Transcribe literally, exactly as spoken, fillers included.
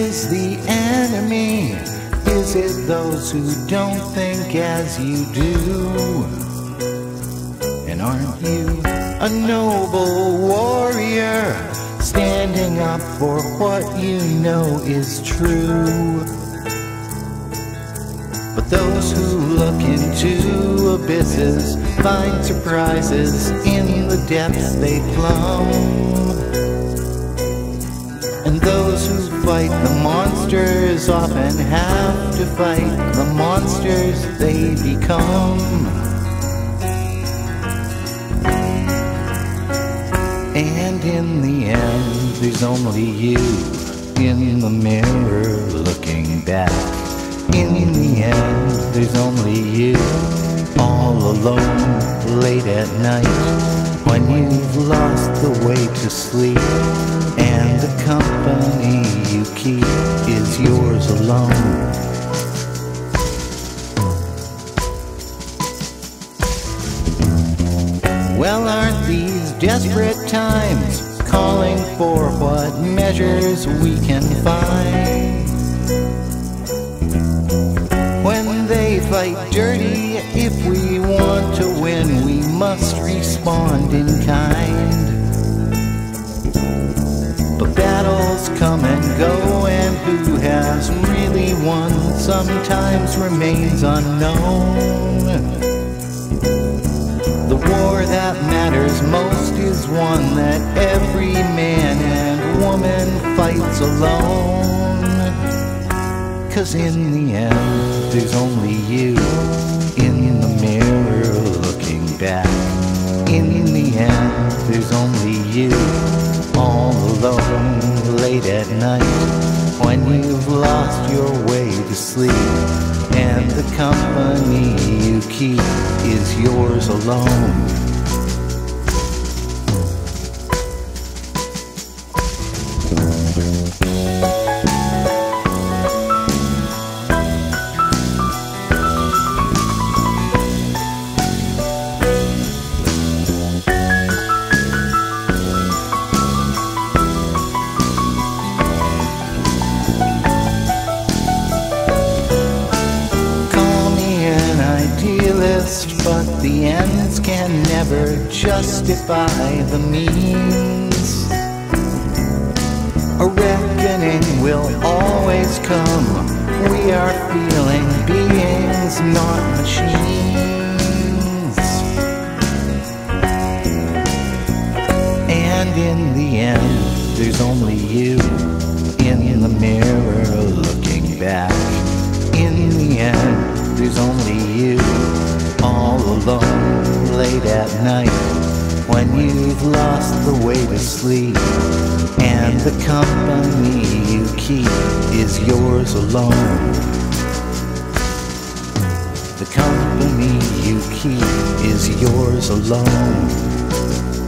is the enemy? Is it those who don't think as you do? And aren't you a noble warrior, standing up for what you know is true? But those who look into abysses find surprises in the depths they plumb. And those who fight the monsters often have to fight the monsters they become. And in the end, there's only you in the mirror looking back. In the end, there's only you, all alone, late at night, when you've lost the way to sleep, and the company you keep is yours alone. Well, aren't these desperate times calling for what measures we can find? When they fight dirty, if we want to win, we must respond in kind. But battles come and go, and who has really won sometimes remains unknown. The war that matters most is one that every man and woman fights alone. 'Cause in the end, there's only you in the mirror looking back. In the end, there's only you, all alone, late at night, when you've lost your way to sleep, and the company you keep is yours alone. But the ends can never justify the means. A reckoning will always come. We are feeling beings, not machines. And in the end, there's only you in the mirror looking back. In the end, there's only you, all alone, late at night, when you've lost the way to sleep, and the company you keep is yours alone. The company you keep is yours alone.